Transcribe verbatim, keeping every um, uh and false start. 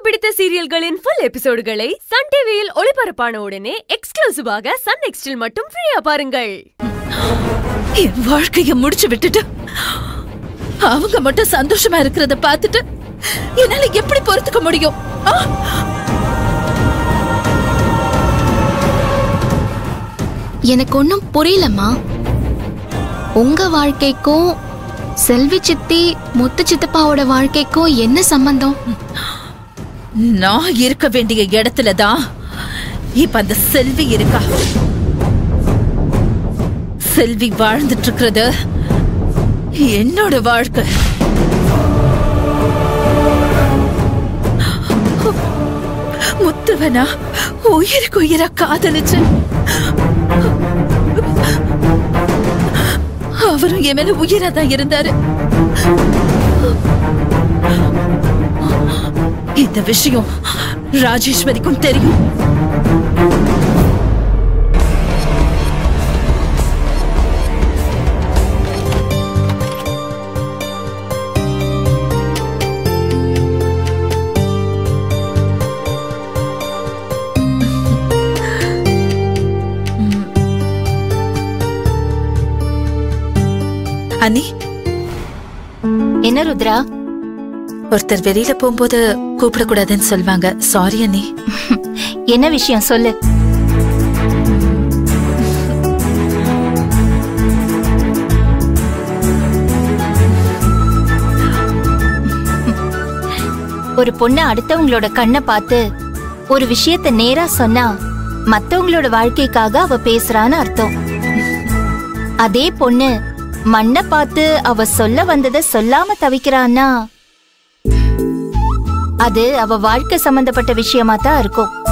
பிடித்த சீரியல்களின் full எபிசோடுகளை Sun டிவியில் ஒளிபரப்பான உடனே எக்ஸ்க்ளூசிவாக சன் நெக்ஸ்டில் மட்டும் ஃப்ரீயா பாருங்கள். என் வாழ்க்கையை முடிச்சு விட்டுட்டு அவங்க மட்டும் சந்தோஷமா இருக்கிறத பார்த்துட்டு என்னால எப்படி பொறுத்துக்க முடியும்? எனக்கு ஒன்னும் புரியலம்மா. உங்க வாழ்க்கைக்கும் செல்வி சித்தி முத்து சித்தப்பாவோட வாழ்க்கைக்கும் என்ன சம்பந்தம்? நான் இருக்க வேண்டிய இடத்துலதான் இப்ப அந்த செல்வி இருக்கா. செல்வி வாழ்ந்துட்டு இருக்கிறது என்னோட வாழ்க்கை. முத்துவனா உயிருக்கு உயிரா காதலிச்சு அவரும் என் மேல உயிரா தான் இருந்தாரு. இந்த விஷயம் ராஜேஸ்வரிக்கும் தெரியும். அண்ணி, என்ன ருத்ரா? ஒருத்தர் வெளியில போகும்போது கூப்பிடக்கூடாதுன்னு சொல்வாங்க. சாரி அண்ணி. என்ன விஷயம் சொல்லு. ஒரு பொண்ணு அடுத்தவங்களோட கண்ணை பார்த்து ஒரு விஷயத்த நேரா சொன்னா மத்தவங்களோட வாழ்க்கைக்காக அவ பேசுறான்னு அர்த்தம். அதே பொண்ணு மண்ணை பார்த்து அவ சொல்ல வந்ததை சொல்லாம தவிக்கிறான்னா அது அவ வாழ்க்கை சம்பந்தப்பட்ட விஷயமா தான் இருக்கும்.